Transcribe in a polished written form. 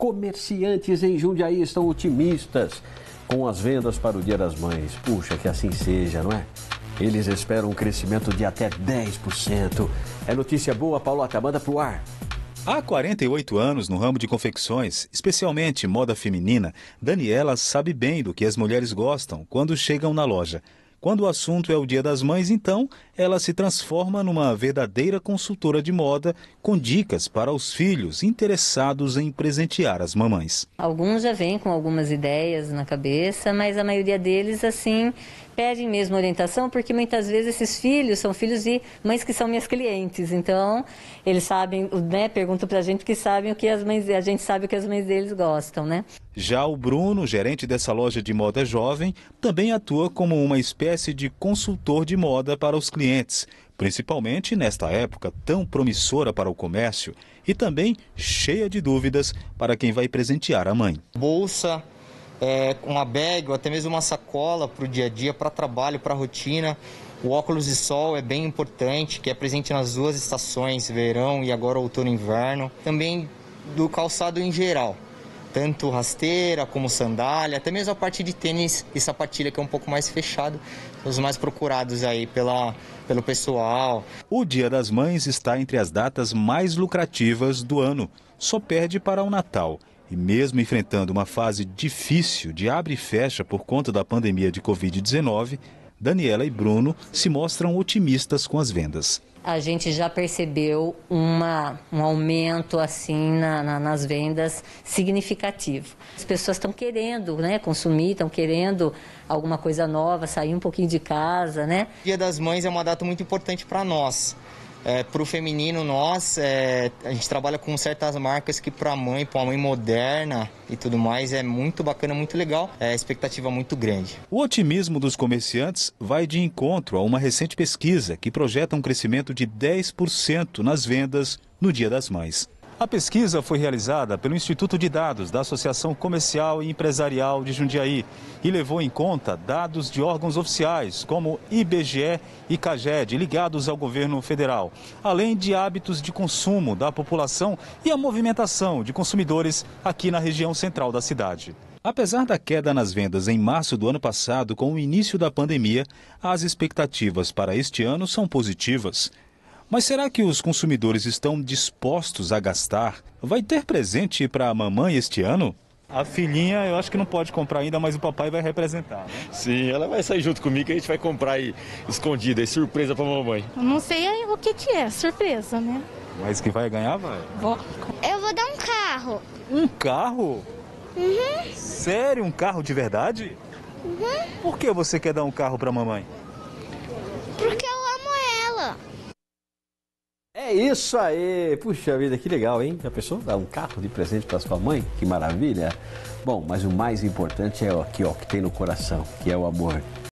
Comerciantes em Jundiaí estão otimistas com as vendas para o Dia das Mães. Puxa, que assim seja, não é? Eles esperam um crescimento de até 10%. É notícia boa, Paulota, manda pro ar. Há 48 anos no ramo de confecções, especialmente moda feminina, Daniela sabe bem do que as mulheres gostam quando chegam na loja. Quando o assunto é o Dia das Mães, então, ela se transforma numa verdadeira consultora de moda com dicas para os filhos interessados em presentear as mamães. Alguns já vêm com algumas ideias na cabeça, mas a maioria deles, assim, pedem mesmo orientação, porque muitas vezes esses filhos são filhos de mães que são minhas clientes. Então, eles sabem, né, perguntam pra gente que sabem o que as mães, a gente sabe o que as mães deles gostam, né? Já o Bruno, gerente dessa loja de moda jovem, também atua como uma espécie de consultor de moda para os clientes, principalmente nesta época tão promissora para o comércio e também cheia de dúvidas para quem vai presentear a mãe. Bolsa, uma bag ou até mesmo uma sacola para o dia a dia, para trabalho, para rotina. O óculos de sol é bem importante, que é presente nas duas estações, verão e agora outono e inverno. Também do calçado em geral. Tanto rasteira como sandália, até mesmo a parte de tênis e sapatilha, que é um pouco mais fechado, os mais procurados aí pelo pessoal. O Dia das Mães está entre as datas mais lucrativas do ano, só perde para o Natal. E mesmo enfrentando uma fase difícil de abre e fecha por conta da pandemia de Covid-19, Daniela e Bruno se mostram otimistas com as vendas. A gente já percebeu um aumento assim nas vendas significativo. As pessoas estão querendo, né, consumir, estão querendo alguma coisa nova, sair um pouquinho de casa, né? Dia das Mães é uma data muito importante para nós. Para o feminino, a gente trabalha com certas marcas que para a mãe moderna e tudo mais, é muito bacana, muito legal, a expectativa muito grande. O otimismo dos comerciantes vai de encontro a uma recente pesquisa que projeta um crescimento de 10% nas vendas no Dia das Mães. A pesquisa foi realizada pelo Instituto de Dados da Associação Comercial e Empresarial de Jundiaí e levou em conta dados de órgãos oficiais, como IBGE e CAGED, ligados ao governo federal, além de hábitos de consumo da população e a movimentação de consumidores aqui na região central da cidade. Apesar da queda nas vendas em março do ano passado, com o início da pandemia, as expectativas para este ano são positivas. Mas será que os consumidores estão dispostos a gastar? Vai ter presente para a mamãe este ano? A filhinha eu acho que não pode comprar ainda, mas o papai vai representar, né? Sim, ela vai sair junto comigo e a gente vai comprar aí escondida, aí surpresa para a mamãe. Eu não sei o que é, surpresa, né? Mas que vai ganhar, vai? Eu vou dar um carro. Um carro? Uhum. Sério, um carro de verdade? Uhum. Por que você quer dar um carro para a mamãe? Porque eu amo ela. É isso aí! Puxa vida, que legal, hein? Já pensou dar um carro de presente para sua mãe? Que maravilha! Bom, mas o mais importante é aqui, ó, que tem no coração, que é o amor.